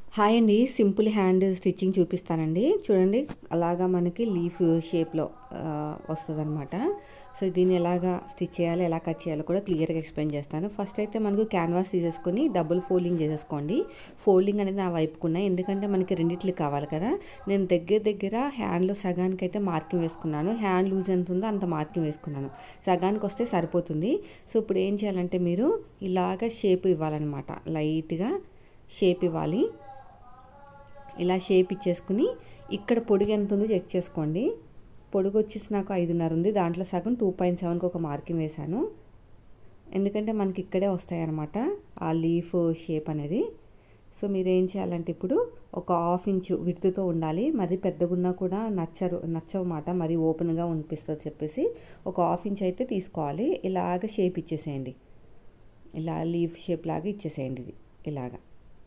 Hi అండి. Simple hand stitching చూపిస్తానండి. చూడండి అలాగా మనకి లీఫ్ షేప్‌లో వస్తదనమాట. సో, దీన్ని ఎలాగా స్టిచ్ చేయాలో, ఎలా కట్ చేయాలో కూడా క్లియర్‌గా ఎక్స్‌ప్లెయిన్ చేస్తాను. ఫస్ట్ అయితే మనకు క్యాన్వాస్ తీసేసుకొని డబుల్ ఫోల్డింగ్ చేసేసుకోండి. ఫోల్డింగ్ అనేది నా వైపుకున్నాయి. ఎందుకంటే మనకి రెండిట్లకి కావాలి కదా! నేను దగ్గర దగ్గర హ్యాండ్‌లో సగానికైతే మార్కింగ్ వేసుకున్నాను. హ్యాండ్ లూజ్ ఎంత ఉందో అంత మార్కింగ్ వేసుకున్నాను. సగానికొస్తే సరిపోతుంది. సో, ఇప్పుడు ఏం చేయాలంటే మీరు ఇలాగ షేప్ ఇవ్వాలనమాట. లైట్‌గా షేప్ ఇవ్వాలి. ఇలా షేప్ ఇచ్చేసుకుని ఇక్కడ పొడుగు ఎంత ఉందో చెక్ చేసుకోండి. పొడుగు వచ్చేసి నాకు 5.5 ఉంది. దాంట్లో సగం 2.7కి ఒక మార్కింగ్ వేశాను. ఎందుకంటే మనకి ఇక్కడే వస్తాయన్నమాట ఆ లీఫ్ షేప్ అనేది. సో, మీరు ఏం చేయాలంటే ఇప్పుడు ఒక 1/2 ఇంచు విడ్త్‌తో ఉండాలి. మరి పెద్దగున్నా కూడా నచ్చవమాట. మరి ఓపెన్‌గా అనిపిస్తుంది చెప్పేసి ఒక 1/2 ఇంచ్ అయితే తీసుకోవాలి. ఇలాగ షేప్ ఇచ్చేసేయండి. ఇలా లీఫ్ షేప్ లాగా ఇచ్చేసేయండి. ఇది ఇలాగా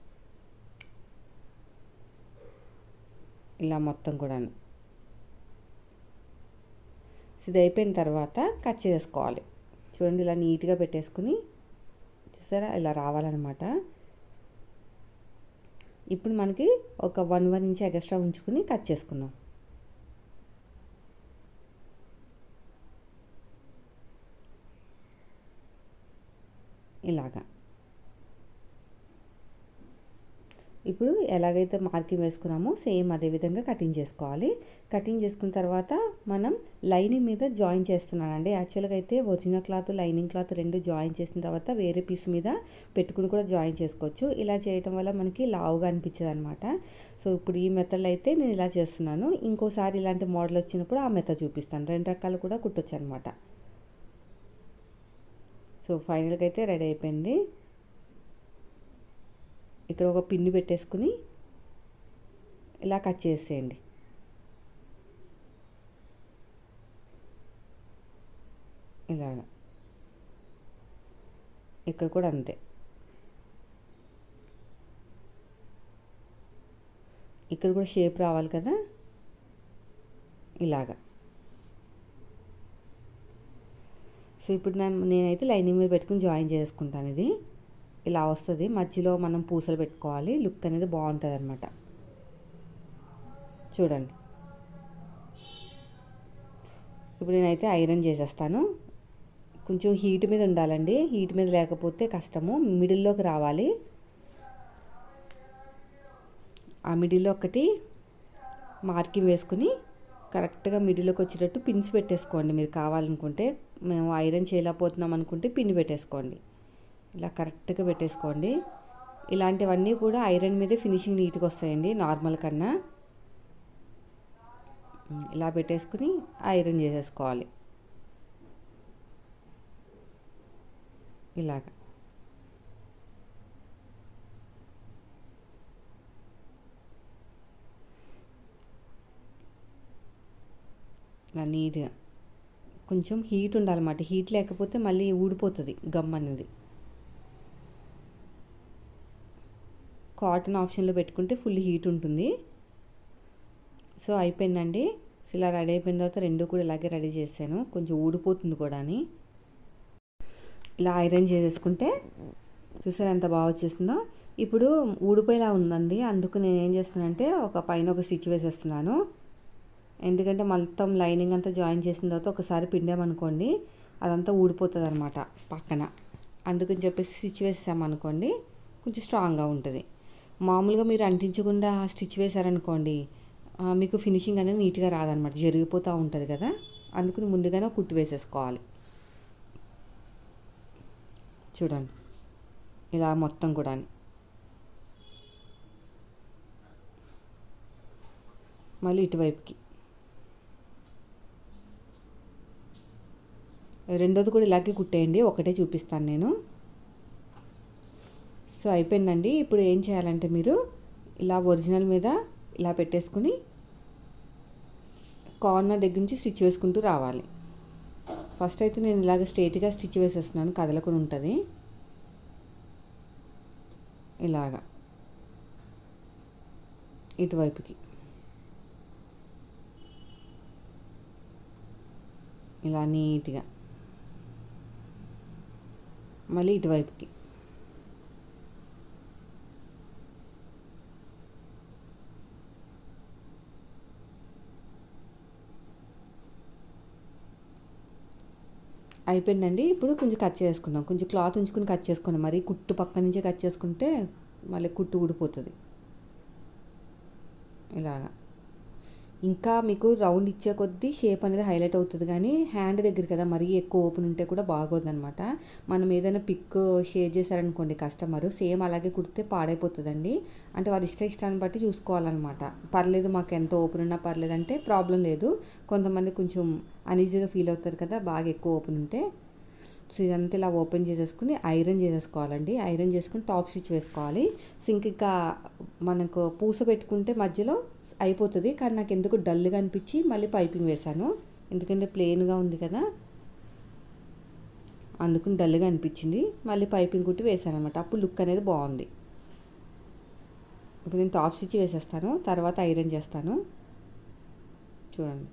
ఇలా మొత్తం కూడాను. ఇది అయిపోయిన తర్వాత కట్ చేసుకోవాలి. చూడండి ఇలా నీట్గా పెట్టేసుకుని, చూసారా ఇలా రావాలన్నమాట. ఇప్పుడు మనకి ఒక 1 ఇంచ్ ఎక్స్ట్రా ఉంచుకుని కట్ చేసుకుందాం. ఇలాగా ఇప్పుడు ఎలాగైతే మార్కింగ్ వేసుకున్నామో సేమ్ అదే విధంగా కటింగ్ చేసుకోవాలి. కటింగ్ చేసుకున్న తర్వాత మనం లైనింగ్ మీద జాయిన్ చేస్తున్నానండి. యాక్చువల్గా అయితే ఒరిజినల్ క్లాత్, లైనింగ్ క్లాత్ రెండు జాయిన్ చేసిన తర్వాత వేరే పీస్ మీద పెట్టుకుని కూడా జాయిన్ చేసుకోవచ్చు. ఇలా చేయడం వల్ల మనకి లావుగా అనిపించదు అనమాట. సో, ఇప్పుడు ఈ మెథడ్లో అయితే నేను ఇలా చేస్తున్నాను. ఇంకోసారి ఇలాంటి మోడల్ వచ్చినప్పుడు ఆ మెథడ్ చూపిస్తాను. రెండు రకాలు కూడా కుట్టొచ్చు అనమాట. సో, ఫైనల్గా అయితే రెడీ అయిపోయింది. ఇక్కడ ఒక పిన్ను పెట్టేసుకుని ఇలా కట్ చేసేయండి. ఇలాగా ఇక్కడ కూడా అంతే. ఇక్కడ కూడా షేప్ రావాలి కదా, ఇలాగా. సో, ఇప్పుడు నేనైతే లైనింగ్ మీద పెట్టుకుని జాయిన్ చేసుకుంటాను. ఇది ఇలా వస్తుంది. మధ్యలో మనం పూసలు పెట్టుకోవాలి. లుక్ అనేది బాగుంటుంది అనమాట. చూడండి ఇప్పుడు నేనైతే ఐరన్ చేసేస్తాను. కొంచెం హీట్ మీద ఉండాలండి. హీట్ మీద లేకపోతే కష్టము. మిడిల్లోకి రావాలి. ఆ మిడిల్లో ఒకటి మార్కింగ్ వేసుకుని కరెక్ట్గా మిడిల్లోకి వచ్చేటట్టు పిన్స్ పెట్టేసుకోండి. మీరు కావాలనుకుంటే, మేము ఐరన్ చేయలేకపోతున్నాం అనుకుంటే పిన్ పెట్టేసుకోండి. ఇలా కరెక్ట్గా పెట్టేసుకోండి. ఇలాంటివన్నీ కూడా ఐరన్ మీదే ఫినిషింగ్ నీట్గా వస్తాయండి నార్మల్ కన్నా. ఇలా పెట్టేసుకుని ఐరన్ చేసేసుకోవాలి. ఇలాగ ఇలా నీట్గా కొంచెం హీట్ ఉండాలన్నమాట. హీట్ లేకపోతే మళ్ళీ ఊడిపోతుంది గమ్ అనేది. కాటన్ ఆప్షన్లో పెట్టుకుంటే ఫుల్ హీట్ ఉంటుంది. సో, అయిపోయిందండి. ఇలా రెడీ అయిపోయిన తర్వాత రెండు కూడా ఇలాగే రెడీ చేశాను. కొంచెం ఊడిపోతుంది కూడా అని. ఇలా ఐరన్ చేసేసుకుంటే చూసారా ఎంత బాగా వచ్చేసిందో. ఇప్పుడు ఊడిపోయేలా ఉందండి. అందుకు నేను ఏం చేస్తున్నానంటే పైన ఒక స్టిచ్ వేసేస్తున్నాను. ఎందుకంటే మొత్తం లైనింగ్ అంతా జాయిన్ చేసిన తర్వాత ఒకసారి పిండామనుకోండి అదంతా ఊడిపోతుంది అనమాట పక్కన. అందుకని చెప్పేసి స్టిచ్ వేసామనుకోండి కొంచెం స్ట్రాంగ్గా ఉంటుంది. మామూలుగా మీరు అంటించకుండా స్టిచ్ వేశారనుకోండి మీకు ఫినిషింగ్ అనేది నీట్గా రాదనమాట. జరిగిపోతూ ఉంటుంది కదా. అందుకని ముందుగానే కుట్టు వేసేసుకోవాలి. చూడండి ఇలా మొత్తం కూడా. మళ్ళీ ఇటువైపుకి రెండోది కూడా ఇలాగే కుట్టేయండి. ఒకటే చూపిస్తాను నేను. సో, అయిపోయిందండి. ఇప్పుడు ఏం చేయాలంటే మీరు ఇలా ఒరిజినల్ మీద ఇలా పెట్టేసుకుని కార్నర్ దగ్గర నుంచి స్టిచ్ వేసుకుంటూ రావాలి. ఫస్ట్ అయితే నేను ఇలాగ స్ట్రైట్గా స్టిచ్ వేసేస్తున్నాను, కదలకుండా ఉంటుంది. ఇలాగా ఇటువైపుకి ఇలా నీట్గా, మళ్ళీ ఇటువైపుకి అయిపోయిందండి. ఇప్పుడు కొంచెం కట్ చేసుకుందాం. కొంచెం క్లాత్ ఉంచుకొని కట్ చేసుకోండి. మరి కుట్టు పక్క నుంచే కట్ చేసుకుంటే మళ్ళీ కుట్టు ఊడిపోతుంది. ఇలాగా ఇంకా మీకు రౌండ్ ఇచ్చే కొద్దీ షేప్ అనేది హైలైట్ అవుతుంది, కానీ హ్యాండ్ దగ్గర కదా మరీ ఎక్కువ ఓపెన్ ఉంటే కూడా బాగోదన్నమాట. మనం ఏదైనా పిక్ షేర్ చేశారనుకోండి కస్టమరు, సేమ్ అలాగే కుడితే పాడైపోతుందండి. అంటే వారి ఇష్టాన్ని బట్టి చూసుకోవాలన్నమాట. పర్లేదు మాకు ఎంత ఓపెన్ ఉన్నా పర్లేదు అంటే ప్రాబ్లం లేదు. కొంతమంది కొంచెం అనీజీగా ఫీల్ అవుతారు కదా బాగా ఎక్కువ ఓపెన్ ఉంటే. సో ఇదంతా ఇలా ఓపెన్ చేసేసుకుని ఐరన్ చేసేసుకోవాలండి. ఐరన్ చేసుకుని టాప్ స్టిచ్ వేసుకోవాలి. సో ఇంకా మనకు పూస పెట్టుకుంటే మధ్యలో అయిపోతుంది, కానీ నాకు ఎందుకు డల్గా అనిపించి మళ్ళీ పైపింగ్ వేశాను. ఎందుకంటే ప్లెయిన్గా ఉంది కదా, అందుకని డల్గా అనిపించింది. మళ్ళీ పైపింగ్ కుట్టి వేసాను అనమాట. అప్పుడు లుక్ అనేది బాగుంది. ఇప్పుడు నేను టాప్ స్టిచ్ వేసేస్తాను, తర్వాత ఐరన్ చేస్తాను. చూడండి,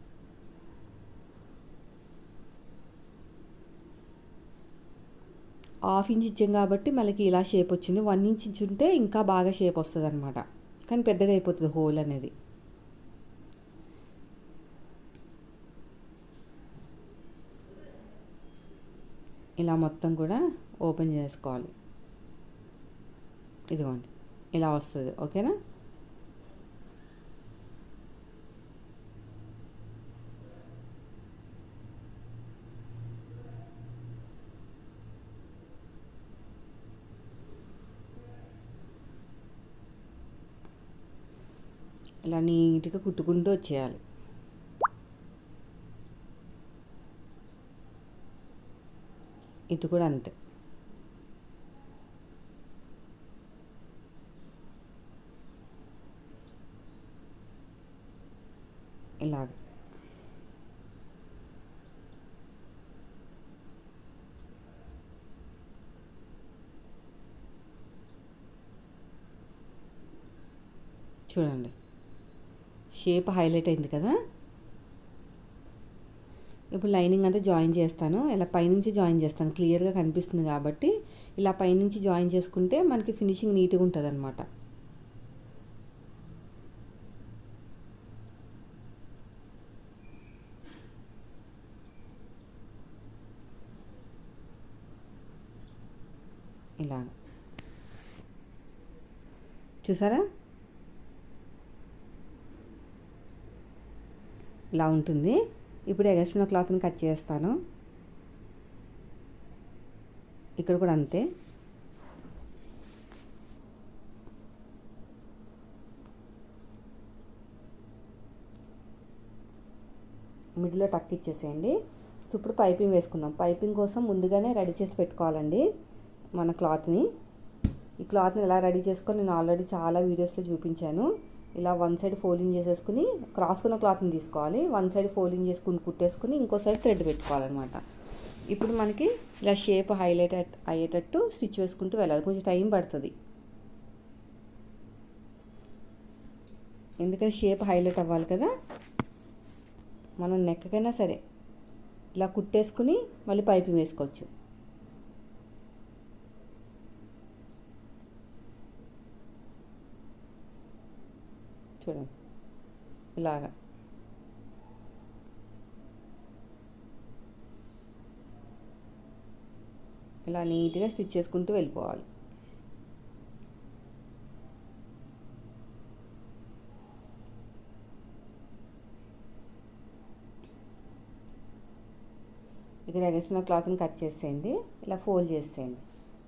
½ ఇంచ్ ఇచ్చాం కాబట్టి మనకి ఇలా షేప్ వచ్చింది. 1 ఇంచ్ ఇచ్చుంటే ఇంకా బాగా షేప్ వస్తుంది అనమాట, కానీ పెద్దగా అయిపోతుంది హోల్ అనేది. ఇలా మొత్తం కూడా ఓపెన్ చేసుకోవాలి. ఇదిగోండి ఇలా వస్తుంది. ఓకేనా? ఇలా నీట్గా కుట్టుకుంటూ వచ్చేయాలి. ఇటు కూడా అంతే. ఇలాగ చూడండి, షేప్ హైలైట్ అయింది కదా. ఇప్పుడు లైనింగ్ అంతా జాయిన్ చేస్తాను. ఇలా పైనుంచి జాయిన్ చేస్తాను, క్లియర్గా కనిపిస్తుంది కాబట్టి. ఇలా పైనుంచి జాయిన్ చేసుకుంటే మనకి ఫినిషింగ్ నీట్గా ఉంటుంది అనమాట. ఇలా చూసారా, ఇలా ఉంటుంది. ఇప్పుడు ఎగస్ట్రా క్లాత్ని కట్ చేస్తాను. ఇక్కడ కూడా అంతే. మిడిల్లో టక్ ఇచ్చేసేయండి. సో ఇప్పుడు పైపింగ్ వేసుకుందాం. పైపింగ్ కోసం ముందుగానే రెడీ చేసి పెట్టుకోవాలండి మన క్లాత్ని. ఈ క్లాత్ని ఎలా రెడీ చేసుకొని నేను ఆల్రెడీ చాలా వీడియోస్లో చూపించాను. ఇలా వన్ సైడ్ ఫోల్డింగ్ చేసేసుకుని క్రాస్కున్న క్లాత్ని తీసుకోవాలి. వన్ సైడ్ ఫోల్డింగ్ చేసుకుని కుట్టేసుకుని ఇంకో సైడ్ థ్రెడ్ పెట్టుకోవాలన్నమాట. ఇప్పుడు మనకి ఇలా షేప్ హైలైట్ అయ్యేటట్టు స్టిచ్ వేసుకుంటూ వెళ్ళాలి. కొంచెం టైం పడుతుంది, ఎందుకంటే షేప్ హైలైట్ అవ్వాలి కదా. మనం నెక్కకైనా సరే ఇలా కుట్టేసుకుని మళ్ళీ పైపింగ్ వేసుకోవచ్చు. చూడండి ఇలాగా. ఇలా నీట్గా స్టిచ్ చేసుకుంటూ వెళ్ళిపోవాలి. ఇక్కడ ఎగస్ట్రా క్లాత్ని కట్ చేసేయండి. ఇలా ఫోల్డ్ చేసేయండి.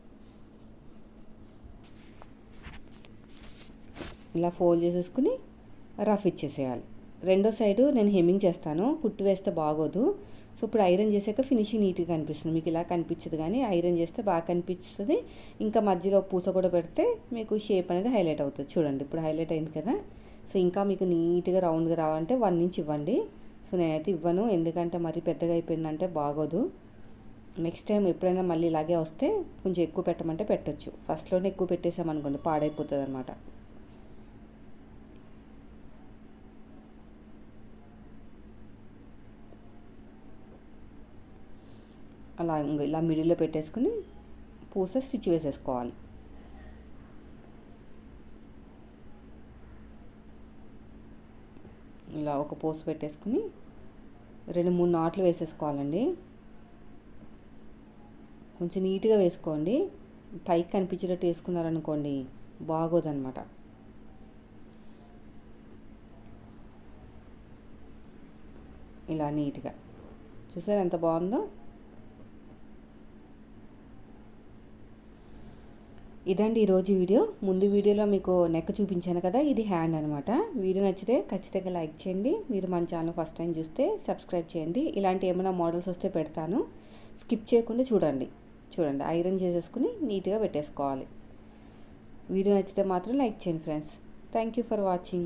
ఇలా ఫోల్డ్ చేసేసుకుని రఫ్ ఇచ్చేసేయాలి. రెండో సైడు నేను హెమ్మింగ్ చేస్తాను, కుట్టు వేస్తే బాగోదు. సో ఇప్పుడు ఐరన్ చేసాక ఫినిషింగ్ నీట్గా కనిపిస్తుంది. మీకు ఇలా కనిపించదు, కానీ ఐరన్ చేస్తే బాగా కనిపిస్తుంది. ఇంకా మధ్యలో పూస కూడా పెడితే మీకు షేప్ అనేది హైలైట్ అవుతుంది. చూడండి ఇప్పుడు హైలైట్ అయింది కదా. సో ఇంకా మీకు నీట్గా రౌండ్గా రావాలంటే 1 ఇంచ్ ఇవ్వండి. సో నేనైతే ఇవ్వను, ఎందుకంటే మరీ పెద్దగా అయిపోయిందంటే బాగోదు. నెక్స్ట్ టైం ఎప్పుడైనా మళ్ళీ ఇలాగే వస్తే కొంచెం ఎక్కువ పెట్టమంటే పెట్టచ్చు. ఫస్ట్లోనే ఎక్కువ పెట్టేసామనుకోండి పాడైపోతుంది అనమాట. అలా ఇలా మిడిల్లో పెట్టేసుకుని పూస స్టిచ్ వేసేసుకోవాలి. ఇలా ఒక పూస పెట్టేసుకుని 2-3 నాట్లు వేసేసుకోవాలండి. కొంచెం నీట్గా వేసుకోండి. పైకి కనిపించేటట్టు వేసుకున్నారనుకోండి బాగోదన్నమాట. ఇలా నీట్గా చూసారు ఎంత బాగుందో. ఇదండి ఈరోజు వీడియో. ముందు వీడియోలో మీకు నెక్ చూపించాను కదా, ఇది హ్యాండ్ అనమాట. వీడియో నచ్చితే ఖచ్చితంగా లైక్ చేయండి. మీరు మన ఛానల్ ఫస్ట్ టైం చూస్తే సబ్స్క్రైబ్ చేయండి. ఇలాంటి ఏమైనా మోడల్స్ వస్తే పెడతాను, స్కిప్ చేయకుండా చూడండి. ఐరన్ చేసేసుకుని నీట్గా పెట్టేసుకోవాలి. వీడియో నచ్చితే మాత్రం లైక్ చేయండి friends. Thank you for watching.